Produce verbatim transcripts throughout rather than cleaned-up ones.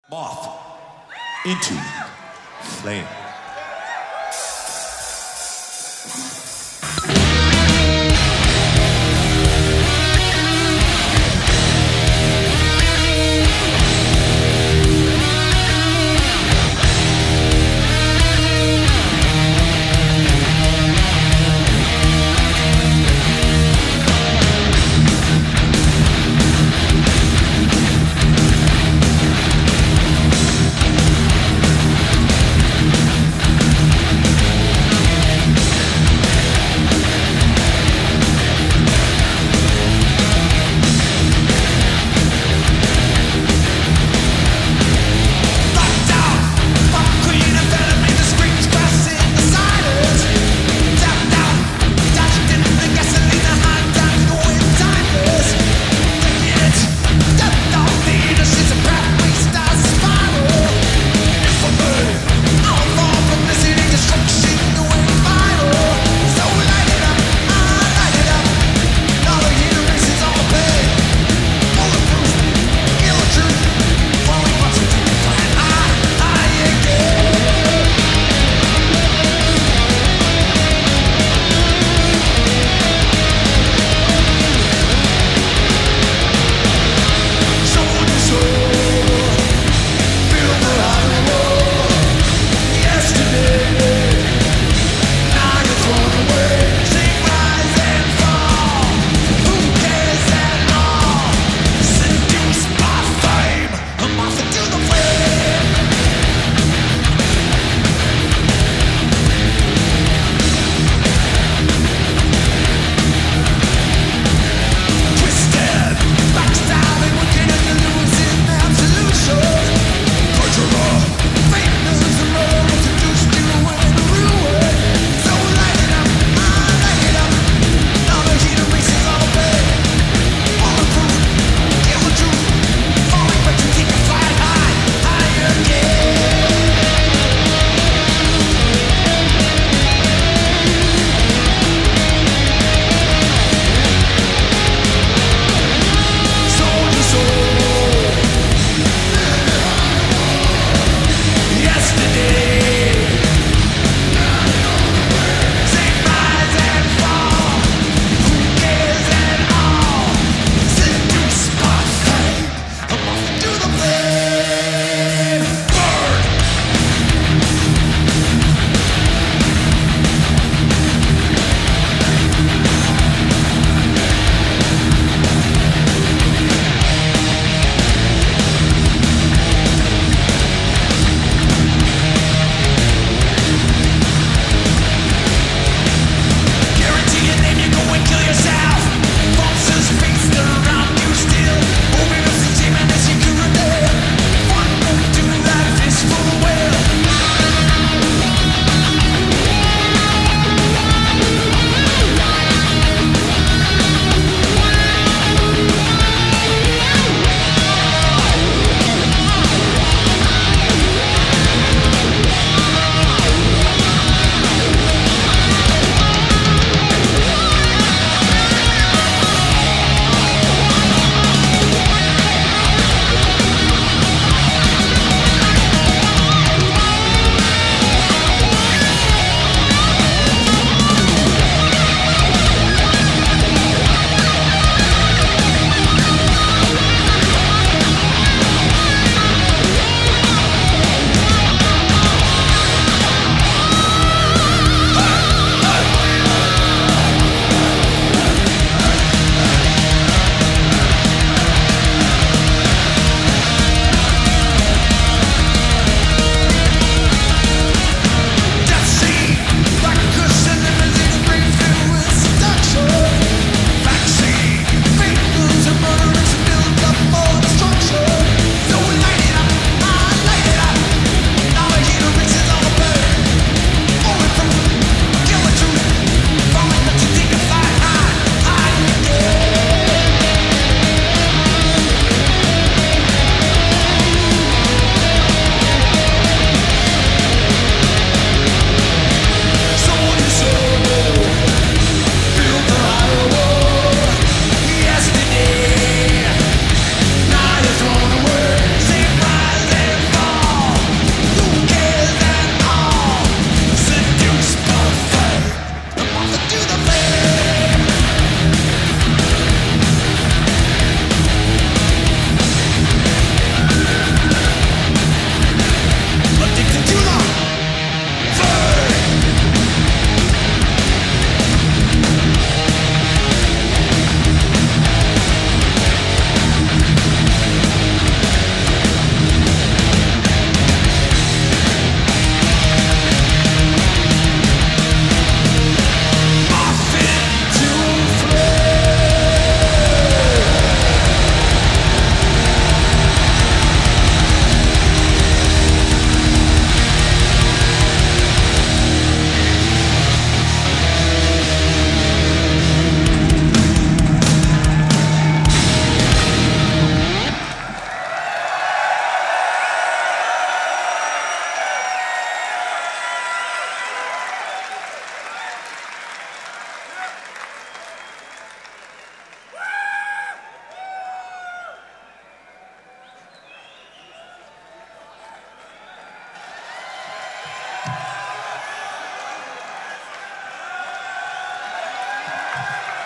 Moth into flame.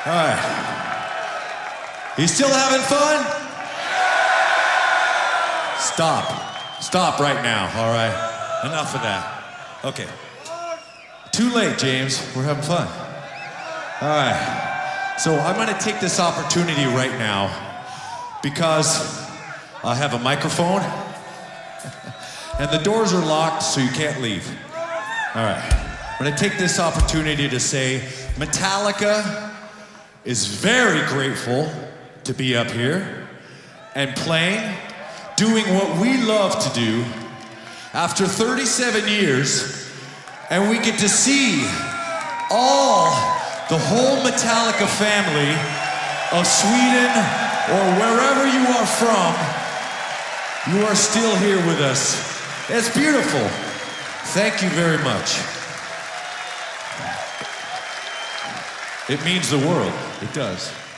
All right. You still having fun? Stop. Stop right now, all right? Enough of that. Okay. Too late, James. We're having fun. All right. So I'm gonna take this opportunity right now because I have a microphone and the doors are locked, so you can't leave. All right. I'm gonna take this opportunity to say Metallica is very grateful to be up here and playing, doing what we love to do after thirty-seven years, and we get to see all the whole Metallica family of Sweden or wherever you are from. You are still here with us. It's beautiful. Thank you very much. It means the world. It does.